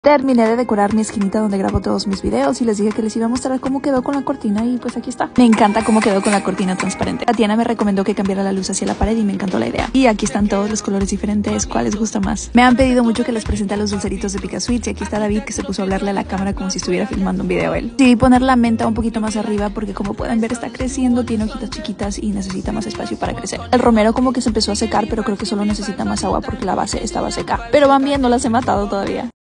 Terminé de decorar mi esquinita donde grabo todos mis videos y les dije que les iba a mostrar cómo quedó con la cortina y pues aquí está. Me encanta cómo quedó con la cortina transparente. Tatiana me recomendó que cambiara la luz hacia la pared y me encantó la idea. Y aquí están todos los colores diferentes, ¿cuál les gusta más? Me han pedido mucho que les presente a los dulceritos de Pica Sweets y aquí está David que se puso a hablarle a la cámara como si estuviera filmando un video él. Decidí poner la menta un poquito más arriba porque como pueden ver está creciendo, tiene hojitas chiquitas y necesita más espacio para crecer. El romero como que se empezó a secar pero creo que solo necesita más agua porque la base estaba seca. Pero van bien, no las he matado todavía.